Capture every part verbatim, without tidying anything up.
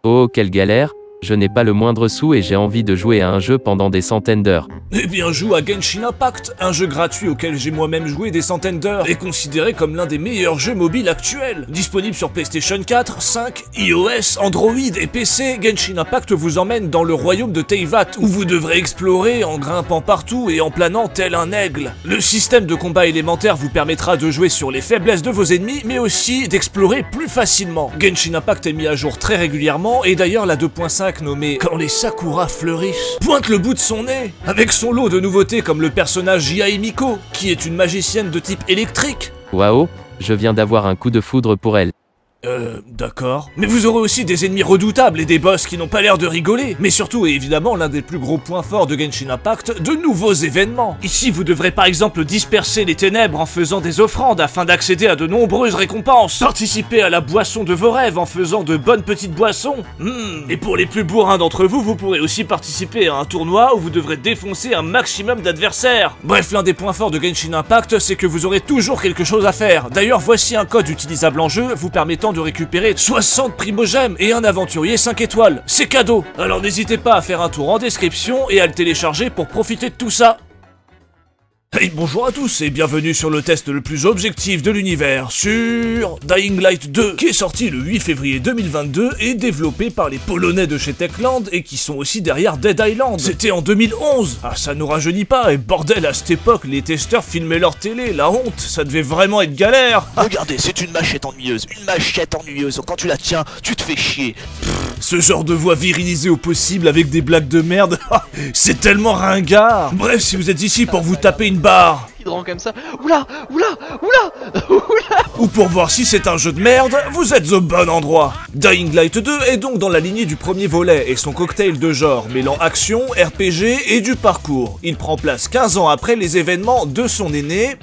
Oh, quelle galère! Je n'ai pas le moindre sou et j'ai envie de jouer à un jeu pendant des centaines d'heures. Eh bien, joue à Genshin Impact, un jeu gratuit auquel j'ai moi-même joué des centaines d'heures et considéré comme l'un des meilleurs jeux mobiles actuels. Disponible sur PlayStation quatre, cinq, iOS, Android et P C, Genshin Impact vous emmène dans le royaume de Teyvat où vous devrez explorer en grimpant partout et en planant tel un aigle. Le système de combat élémentaire vous permettra de jouer sur les faiblesses de vos ennemis mais aussi d'explorer plus facilement. Genshin Impact est mis à jour très régulièrement et d'ailleurs la deux point cinq nommée Quand les Sakura fleurissent pointe le bout de son nez avec son lot de nouveautés comme le personnage Yae Miko qui est une magicienne de type électrique. Waouh, je viens d'avoir un coup de foudre pour elle. Euh, d'accord. Mais vous aurez aussi des ennemis redoutables et des boss qui n'ont pas l'air de rigoler. Mais surtout, et évidemment, l'un des plus gros points forts de Genshin Impact, de nouveaux événements. Ici, vous devrez par exemple disperser les ténèbres en faisant des offrandes afin d'accéder à de nombreuses récompenses. Participer à la boisson de vos rêves en faisant de bonnes petites boissons. Mmh. Et pour les plus bourrins d'entre vous, vous pourrez aussi participer à un tournoi où vous devrez défoncer un maximum d'adversaires. Bref, l'un des points forts de Genshin Impact, c'est que vous aurez toujours quelque chose à faire. D'ailleurs, voici un code utilisable en jeu vous permettant de récupérer soixante primogèmes et un aventurier cinq étoiles. C'est cadeau. Alors n'hésitez pas à faire un tour en description et à le télécharger pour profiter de tout ça. Hey, bonjour à tous et bienvenue sur le test le plus objectif de l'univers sur Dying Light deux qui est sorti le huit février deux mille vingt-deux et développé par les Polonais de chez Techland et qui sont aussi derrière Dead Island. C'était en deux mille onze. Ah, ça nous rajeunit pas et bordel, à cette époque les testeurs filmaient leur télé, la honte, ça devait vraiment être galère. Regardez, c'est une machette ennuyeuse, une machette ennuyeuse, quand tu la tiens, tu te fais chier. Ce genre de voix virilisée au possible avec des blagues de merde, c'est tellement ringard. Bref, si vous êtes ici pour vous taper une barre, hydrant comme ça, oula, oula, oula, oula, ou pour voir si c'est un jeu de merde, vous êtes au bon endroit. Dying Light deux est donc dans la lignée du premier volet et son cocktail de genre mêlant action, R P G et du parcours. Il prend place quinze ans après les événements de son aîné...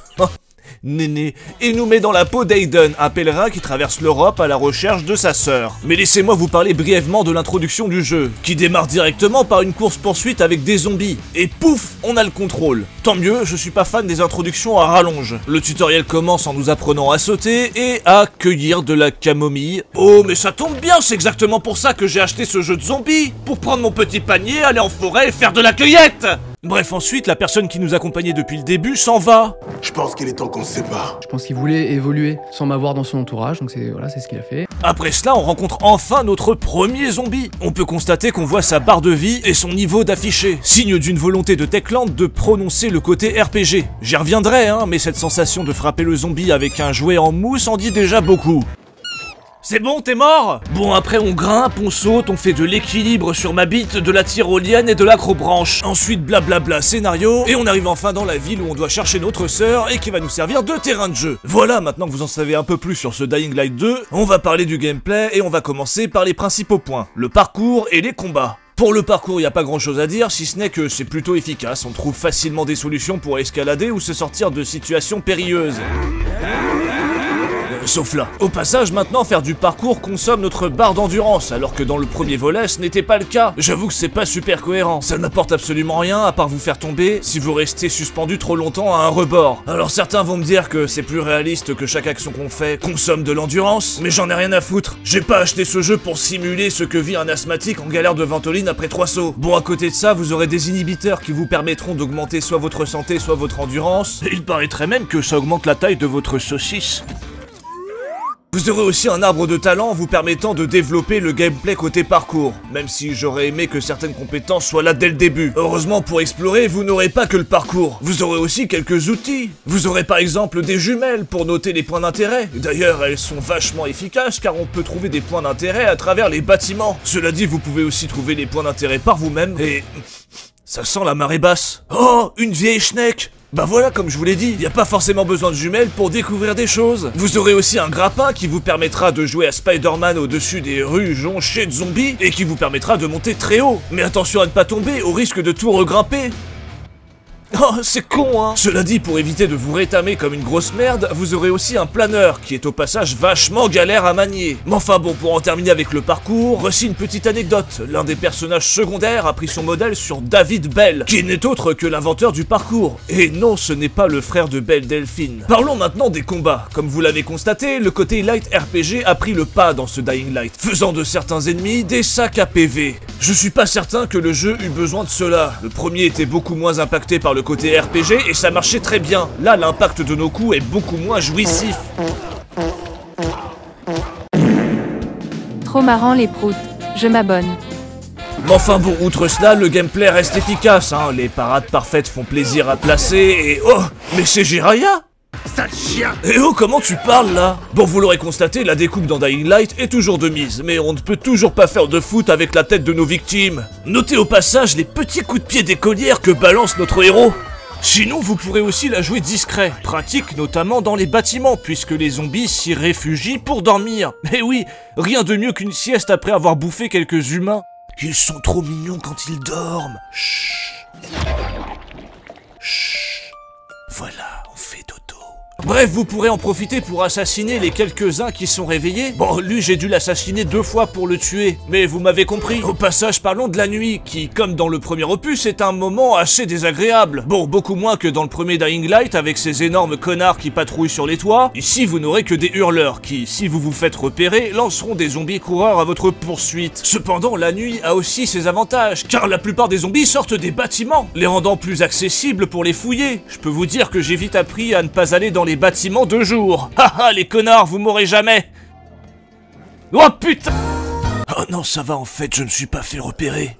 Néné, et nous met dans la peau d'Aiden, un pèlerin qui traverse l'Europe à la recherche de sa sœur. Mais laissez-moi vous parler brièvement de l'introduction du jeu, qui démarre directement par une course-poursuite avec des zombies. Et pouf, on a le contrôle. Tant mieux, je suis pas fan des introductions à rallonge. Le tutoriel commence en nous apprenant à sauter et à cueillir de la camomille. Oh, mais ça tombe bien, c'est exactement pour ça que j'ai acheté ce jeu de zombies, pour prendre mon petit panier, aller en forêt et faire de la cueillette. Bref, ensuite, la personne qui nous accompagnait depuis le début s'en va. Je pense qu'il est temps qu'on se sépare. Je pense qu'il voulait évoluer sans m'avoir dans son entourage, donc c'est voilà, c'est ce qu'il a fait. Après cela, on rencontre enfin notre premier zombie. On peut constater qu'on voit sa barre de vie et son niveau d'affiché, signe d'une volonté de Techland de prononcer le côté R P G. J'y reviendrai, hein, mais cette sensation de frapper le zombie avec un jouet en mousse en dit déjà beaucoup. C'est bon, t'es mort? Bon, après on grimpe, on saute, on fait de l'équilibre sur ma bite, de la tyrolienne et de l'acrobranche. Ensuite, blablabla scénario, et on arrive enfin dans la ville où on doit chercher notre sœur et qui va nous servir de terrain de jeu. Voilà, maintenant que vous en savez un peu plus sur ce Dying Light deux, on va parler du gameplay et on va commencer par les principaux points, le parcours et les combats. Pour le parcours, il n'y a pas grand chose à dire, si ce n'est que c'est plutôt efficace, on trouve facilement des solutions pour escalader ou se sortir de situations périlleuses. Sauf là. Au passage, maintenant, faire du parcours consomme notre barre d'endurance, alors que dans le premier volet, ce n'était pas le cas. J'avoue que c'est pas super cohérent. Ça n'apporte absolument rien, à part vous faire tomber, si vous restez suspendu trop longtemps à un rebord. Alors certains vont me dire que c'est plus réaliste que chaque action qu'on fait consomme de l'endurance, mais j'en ai rien à foutre. J'ai pas acheté ce jeu pour simuler ce que vit un asthmatique en galère de ventoline après trois sauts. Bon, à côté de ça, vous aurez des inhibiteurs qui vous permettront d'augmenter soit votre santé, soit votre endurance. Et il paraîtrait même que ça augmente la taille de votre saucisse. Vous aurez aussi un arbre de talent vous permettant de développer le gameplay côté parcours, même si j'aurais aimé que certaines compétences soient là dès le début. Heureusement, pour explorer, vous n'aurez pas que le parcours. Vous aurez aussi quelques outils. Vous aurez par exemple des jumelles pour noter les points d'intérêt. D'ailleurs, elles sont vachement efficaces car on peut trouver des points d'intérêt à travers les bâtiments. Cela dit, vous pouvez aussi trouver les points d'intérêt par vous-même et... ça sent la marée basse. Oh, une vieille schneck. Bah voilà, comme je vous l'ai dit, il n'y a pas forcément besoin de jumelles pour découvrir des choses. Vous aurez aussi un grappin qui vous permettra de jouer à Spider-Man au-dessus des rues jonchées de zombies et qui vous permettra de monter très haut. Mais attention à ne pas tomber, au risque de tout regrimper. Oh, c'est con, hein. Cela dit, pour éviter de vous rétamer comme une grosse merde, vous aurez aussi un planeur, qui est au passage vachement galère à manier. Mais enfin bon, pour en terminer avec le parcours, voici une petite anecdote. L'un des personnages secondaires a pris son modèle sur David Bell, qui n'est autre que l'inventeur du parcours. Et non, ce n'est pas le frère de Belle Delphine. Parlons maintenant des combats. Comme vous l'avez constaté, le côté light R P G a pris le pas dans ce Dying Light, faisant de certains ennemis des sacs à P V. Je suis pas certain que le jeu eut besoin de cela. Le premier était beaucoup moins impacté par le côté R P G et ça marchait très bien. Là, l'impact de nos coups est beaucoup moins jouissif. Trop marrant les proutes, je m'abonne. Mais enfin bon, outre cela, le gameplay reste efficace, hein. Les parades parfaites font plaisir à placer et... Oh, mais c'est Jiraiya! Sale chien! Eh oh, comment tu parles là? Bon, vous l'aurez constaté, la découpe dans Dying Light est toujours de mise, mais on ne peut toujours pas faire de foot avec la tête de nos victimes. Notez au passage les petits coups de pied d'écolière que balance notre héros. Sinon, vous pourrez aussi la jouer discret, pratique notamment dans les bâtiments, puisque les zombies s'y réfugient pour dormir. Mais oui, rien de mieux qu'une sieste après avoir bouffé quelques humains. Ils sont trop mignons quand ils dorment. Chut. Chut. Voilà, on fait dodo. Bref, vous pourrez en profiter pour assassiner les quelques-uns qui sont réveillés. Bon, lui, j'ai dû l'assassiner deux fois pour le tuer, mais vous m'avez compris. Au passage, parlons de la nuit, qui, comme dans le premier opus, est un moment assez désagréable. Bon, beaucoup moins que dans le premier Dying Light, avec ces énormes connards qui patrouillent sur les toits. Ici, vous n'aurez que des hurleurs, qui, si vous vous faites repérer, lanceront des zombies coureurs à votre poursuite. Cependant, la nuit a aussi ses avantages, car la plupart des zombies sortent des bâtiments, les rendant plus accessibles pour les fouiller. Je peux vous dire que j'ai vite appris à ne pas aller dans les bâtiments de jour. Haha, les connards, vous m'aurez jamais. Oh putain. Oh non, ça va, en fait, je me suis pas fait repérer.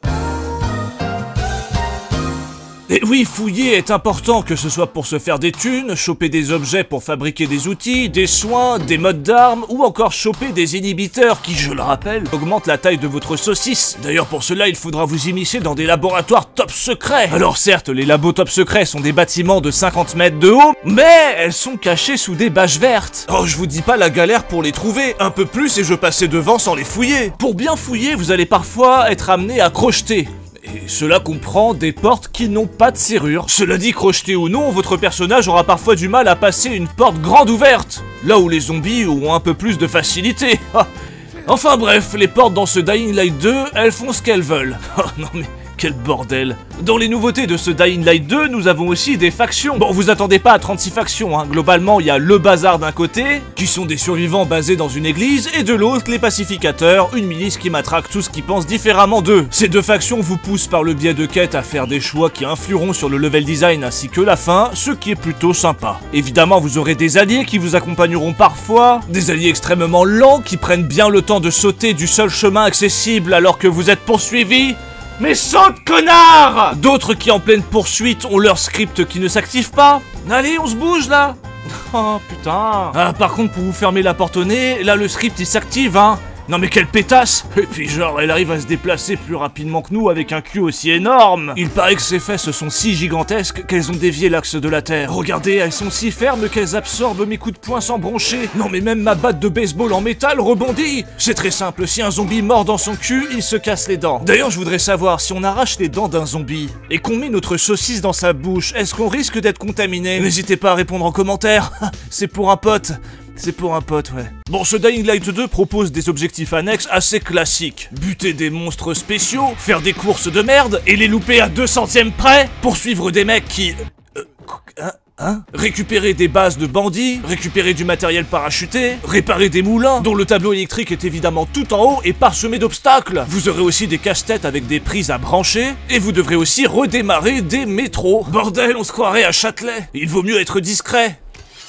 Et oui, fouiller est important, que ce soit pour se faire des thunes, choper des objets pour fabriquer des outils, des soins, des modes d'armes, ou encore choper des inhibiteurs qui, je le rappelle, augmentent la taille de votre saucisse. D'ailleurs, pour cela, il faudra vous immiscer dans des laboratoires top secrets. Alors certes, les labos top secrets sont des bâtiments de cinquante mètres de haut, mais elles sont cachées sous des bâches vertes. Oh, je vous dis pas la galère pour les trouver, un peu plus et je passais devant sans les fouiller. Pour bien fouiller, vous allez parfois être amené à crocheter. Et cela comprend des portes qui n'ont pas de serrure. Cela dit, crocheté ou non, votre personnage aura parfois du mal à passer une porte grande ouverte, là où les zombies ont un peu plus de facilité. Enfin bref, les portes dans ce Dying Light deux, elles font ce qu'elles veulent. Oh non mais... quel bordel. Dans les nouveautés de ce Dying Light deux, nous avons aussi des factions. Bon, vous attendez pas à trente-six factions, hein. Globalement, il y a le bazar d'un côté, qui sont des survivants basés dans une église, et de l'autre, les pacificateurs, une milice qui matraque tous qui pensent différemment d'eux. Ces deux factions vous poussent par le biais de quêtes à faire des choix qui influeront sur le level design ainsi que la fin, ce qui est plutôt sympa. Évidemment, vous aurez des alliés qui vous accompagneront parfois, des alliés extrêmement lents qui prennent bien le temps de sauter du seul chemin accessible alors que vous êtes poursuivi. Mais saute, connard! D'autres qui en pleine poursuite ont leur script qui ne s'active pas. Allez, on se bouge là. Oh putain. Ah, par contre, pour vous fermer la porte au nez, là le script il s'active, hein. Non mais quelle pétasse! Et puis genre, elle arrive à se déplacer plus rapidement que nous avec un cul aussi énorme! Il paraît que ses fesses sont si gigantesques qu'elles ont dévié l'axe de la Terre. Regardez, elles sont si fermes qu'elles absorbent mes coups de poing sans broncher. Non mais même ma batte de baseball en métal rebondit! C'est très simple, si un zombie mord dans son cul, il se casse les dents. D'ailleurs, je voudrais savoir, si on arrache les dents d'un zombie et qu'on met notre saucisse dans sa bouche, est-ce qu'on risque d'être contaminé? N'hésitez pas à répondre en commentaire, c'est pour un pote. C'est pour un pote, ouais. Bon, ce Dying Light deux propose des objectifs annexes assez classiques. Buter des monstres spéciaux, faire des courses de merde, et les louper à deux centièmes près, poursuivre des mecs qui... Euh, hein, hein récupérer des bases de bandits, récupérer du matériel parachuté, réparer des moulins, dont le tableau électrique est évidemment tout en haut et parsemé d'obstacles. Vous aurez aussi des casse-têtes avec des prises à brancher, et vous devrez aussi redémarrer des métros. Bordel, on se croirait à Châtelet. Il vaut mieux être discret.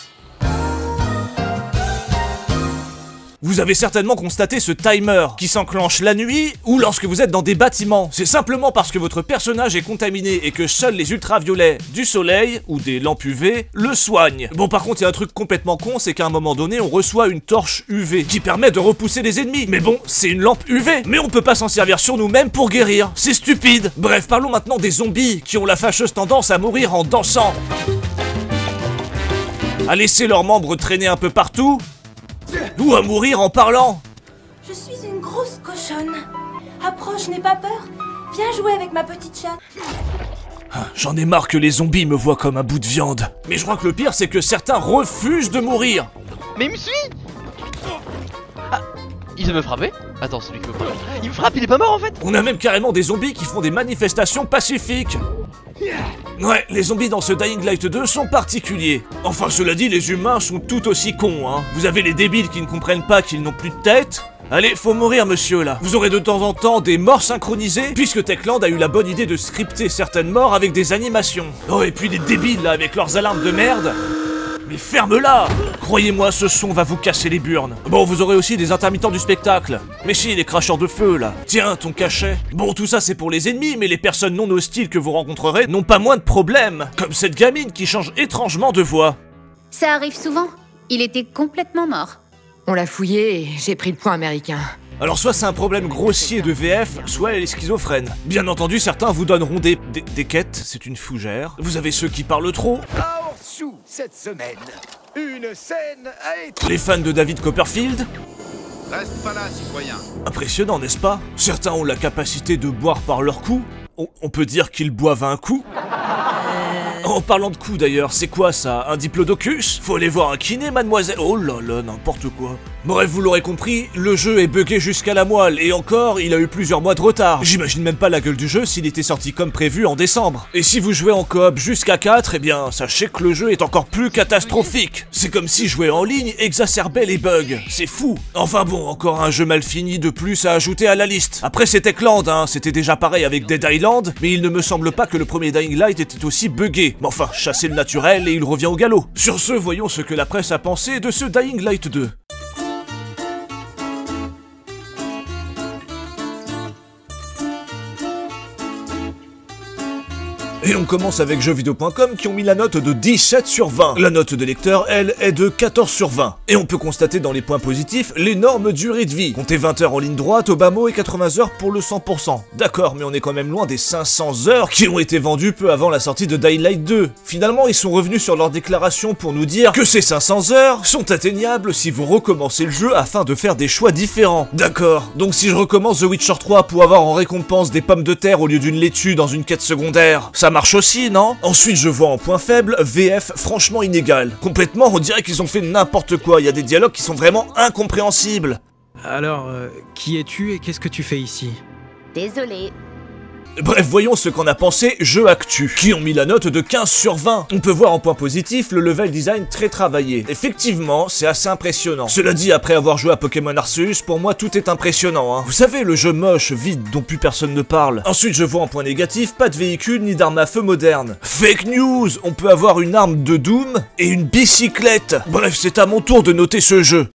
Vous avez certainement constaté ce timer qui s'enclenche la nuit ou lorsque vous êtes dans des bâtiments. C'est simplement parce que votre personnage est contaminé et que seuls les ultraviolets du soleil ou des lampes U V le soignent. Bon, par contre, il y a un truc complètement con, c'est qu'à un moment donné, on reçoit une torche U V qui permet de repousser les ennemis. Mais bon, c'est une lampe U V. Mais on peut pas s'en servir sur nous-mêmes pour guérir. C'est stupide. Bref, parlons maintenant des zombies qui ont la fâcheuse tendance à mourir en dansant, à laisser leurs membres traîner un peu partout, ou à mourir en parlant. Je suis une grosse cochonne. Approche, n'aie pas peur. Viens jouer avec ma petite chatte. J'en ai marre que les zombies me voient comme un bout de viande. Mais je crois que le pire, c'est que certains refusent de mourir. Mais il me suit. Ah, il veut me frapper? Attends, celui qui veut pas. Il me frappe, il est pas mort en fait. On a même carrément des zombies qui font des manifestations pacifiques. Ouais, les zombies dans ce Dying Light deux sont particuliers. Enfin, cela dit, les humains sont tout aussi cons, hein. Vous avez les débiles qui ne comprennent pas qu'ils n'ont plus de tête. Allez, faut mourir, monsieur, là. Vous aurez de temps en temps des morts synchronisées, puisque Techland a eu la bonne idée de scripter certaines morts avec des animations. Oh, et puis des débiles, là, avec leurs alarmes de merde. Mais ferme-la! Croyez-moi, ce son va vous casser les burnes. Bon, vous aurez aussi des intermittents du spectacle. Mais si, les cracheurs de feu, là. Tiens, ton cachet. Bon, tout ça, c'est pour les ennemis, mais les personnes non hostiles que vous rencontrerez n'ont pas moins de problèmes. Comme cette gamine qui change étrangement de voix. Ça arrive souvent. Il était complètement mort. On l'a fouillé et j'ai pris le point américain. Alors soit c'est un problème grossier de V F, soit elle est schizophrène. Bien entendu, certains vous donneront des, des, des quêtes, c'est une fougère. Vous avez ceux qui parlent trop. À Orchou, cette semaine, une scène a été... Les fans de David Copperfield. Reste pas là, citoyen. Impressionnant, n'est-ce pas? Certains ont la capacité de boire par leur cou. On, on peut dire qu'ils boivent un coup. En parlant de coups d'ailleurs, c'est quoi ça? Un diplodocus? Faut aller voir un kiné, mademoiselle? Oh là là, n'importe quoi. Bref, vous l'aurez compris, le jeu est buggé jusqu'à la moelle, et encore, il a eu plusieurs mois de retard. J'imagine même pas la gueule du jeu s'il était sorti comme prévu en décembre. Et si vous jouez en coop jusqu'à quatre, eh bien, sachez que le jeu est encore plus catastrophique. C'est comme si jouer en ligne exacerbait les bugs. C'est fou. Enfin bon, encore un jeu mal fini de plus à ajouter à la liste. Après, c'était Techland, hein, c'était déjà pareil avec Dead Island, mais il ne me semble pas que le premier Dying Light était aussi buggé. Mais enfin, chasser le naturel et il revient au galop. Sur ce, voyons ce que la presse a pensé de ce Dying Light deux. Et on commence avec jeux vidéo point com qui ont mis la note de dix-sept sur vingt. La note de lecteur, elle, est de quatorze sur vingt. Et on peut constater dans les points positifs l'énorme durée de vie. Comptez vingt heures en ligne droite au bas mot et quatre-vingts heures pour le cent pour cent. D'accord, mais on est quand même loin des cinq cents heures qui ont été vendues peu avant la sortie de Dying Light deux. Finalement, ils sont revenus sur leur déclaration pour nous dire que ces cinq cents heures sont atteignables si vous recommencez le jeu afin de faire des choix différents. D'accord, donc si je recommence The Witcher trois pour avoir en récompense des pommes de terre au lieu d'une laitue dans une quête secondaire, ça marche aussi, non? Ensuite, je vois en point faible, V F franchement inégal. Complètement, on dirait qu'ils ont fait n'importe quoi, il y a des dialogues qui sont vraiment incompréhensibles. Alors, euh, qui es-tu et qu'est-ce que tu fais ici? Désolé. Bref, voyons ce qu'en a pensé Jeux Actu, qui ont mis la note de quinze sur vingt. On peut voir en point positif le level design très travaillé. Effectivement, c'est assez impressionnant. Cela dit, après avoir joué à Pokémon Arceus, pour moi tout est impressionnant, hein. Vous savez, le jeu moche, vide, dont plus personne ne parle. Ensuite, je vois en point négatif, pas de véhicule ni d'arme à feu moderne. Fake news! On peut avoir une arme de Doom et une bicyclette. Bref, c'est à mon tour de noter ce jeu.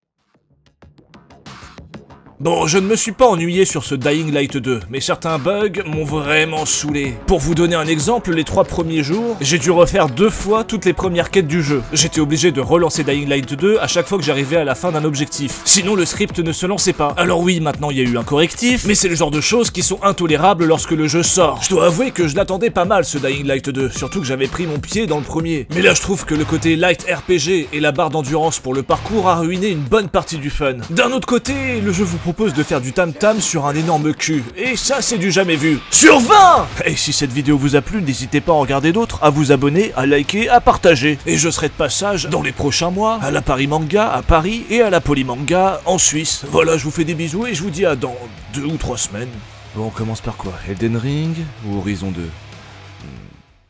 Bon, je ne me suis pas ennuyé sur ce Dying Light deux, mais certains bugs m'ont vraiment saoulé. Pour vous donner un exemple, les trois premiers jours, j'ai dû refaire deux fois toutes les premières quêtes du jeu. J'étais obligé de relancer Dying Light deux à chaque fois que j'arrivais à la fin d'un objectif. Sinon, le script ne se lançait pas. Alors oui, maintenant il y a eu un correctif, mais c'est le genre de choses qui sont intolérables lorsque le jeu sort. Je dois avouer que je l'attendais pas mal ce Dying Light deux, surtout que j'avais pris mon pied dans le premier. Mais là, je trouve que le côté light R P G et la barre d'endurance pour le parcours a ruiné une bonne partie du fun. D'un autre côté, le jeu vous propose de faire du tam-tam sur un énorme cul. Et ça, c'est du jamais vu. Sur vingt! Et si cette vidéo vous a plu, n'hésitez pas à en regarder d'autres, à vous abonner, à liker, à partager. Et je serai de passage dans les prochains mois à la Paris Manga à Paris et à la Polymanga en Suisse. Voilà, je vous fais des bisous et je vous dis à dans deux ou trois semaines. Bon, on commence par quoi? Elden Ring ou Horizon deux?